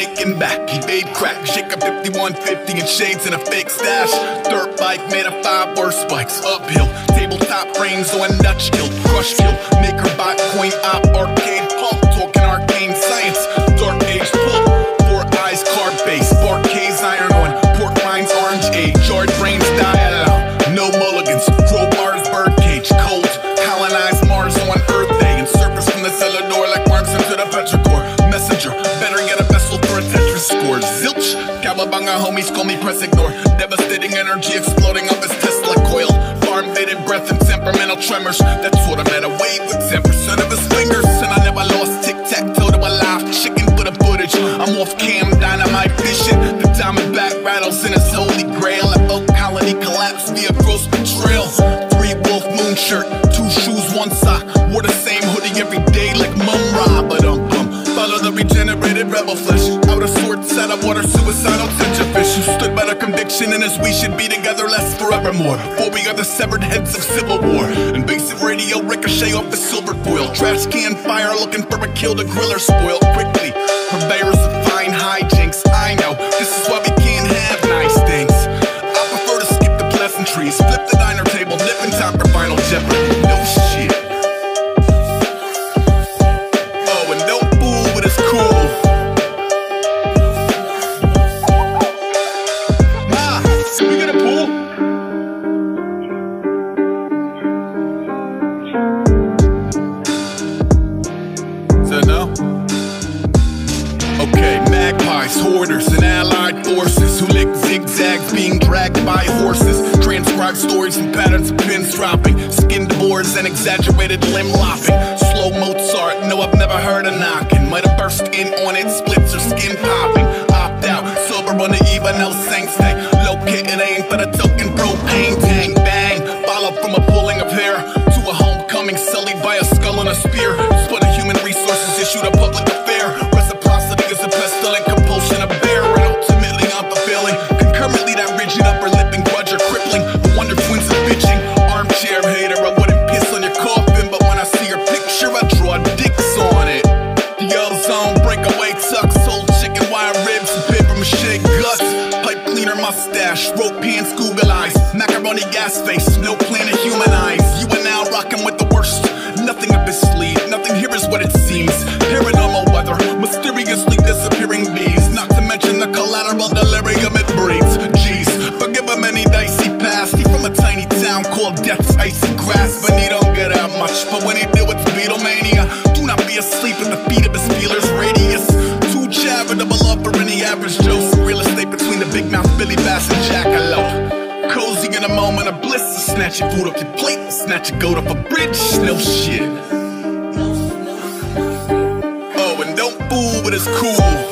snaking back. He made crack, shake a 5150 and shades in a fake stash. Dirt bike made of 5 worse bikes. Uphill, tabletop frames on nutch kill. Crush kill, maker bot, coin op, arcade pump. Talking arcane science, dark age pull. 4 eyes, carb base, Barcades iron on. Pork rinds, orange age, jarred brains dialogue. No mulligans, crowbars, birdcage, cold. Colonize Mars on Earth Day and surface from the cellar door like worms into the petrichor. Messenger, better get a vessel for a Tetra score. Zilch, Cowabunga homies call me press ignore. Devastating energy exploding up his Tesla coil. Farm-faded breath and temperamental tremors. That's what I meant, a wave with 10% of his fingers. And I never lost tic-tac-toe to a live chicken for the footage. I'm off cam, dynamite vision. The diamondback rattles in his holy grail. A boat colony collapse via gross betrayal. 3 wolf moon shirt, 2 shoes, 1 sock. Wore the same hoodie every day like Mum Ra. But follow the regenerated rebel flesh. Out of sorts, out of water, suicidal fish who stood by the conviction and as we should be together less forevermore. For we are the severed heads of civil war. Invasive radio ricochet off the silver foil. Trash can fire looking for a kill to grill or spoil quickly. Purveyors of fine hijinks, I know. This is why we can't have nice things. I prefer to skip the pleasantries. Flip the diner table, nip and top for final jeopardy. No shit. Oh, and don't fool with it's cool. Ma, can we get a pool? So no? Okay, magpies, hoarders, and allied forces who lick zigzags being dragged by horses. Transcribe stories and patterns of pins dropping. Skinned boards and exaggerated limb lopping. Slow Mozart, no I've never heard of knocking. Might have burst in on it, splits or skin popping. Opt out, sober on the eve of no saints day. Located aim for the token propane tank. Bang, follow from a pulling of hair to a homecoming sullied by a skull and a spear. Split a human resources issued a public affair. Reciprocity is a pestilent compulsion of bear. And ultimately I'm fulfilling concurrently that rigid upper lipping grudge or crippling. The wonder twins are bitching. Armchair hater, I wouldn't piss on your coffin, but when I see your picture I draw dicks on it. The ozone breakaway tucks, old chicken wire ribs and paper mache guts. Pipe cleaner mustache, rope pants, Google eyes, macaroni gas face, no plan to humanize. You are now rocking with the worst. Nothing up his sleeve, nothing here is what it seems. Paranormal weather, mysteriously disappearing bees. Not to mention the collateral delirium it breeds. Jeez, forgive him any dicey past. He from a tiny town called Death's Icy Grass. But he don't get out much, but when he do it's Beatlemania. Do not be asleep at the feet of his feeler's radius. Too charitable up for any average Joe. Real estate between the big mouth Billy Bass and Jackalope. Cozy in a moment of bliss, snatch your food off your plate, snatch your goat off a bridge, no shit. Oh, and don't fool with it's cool.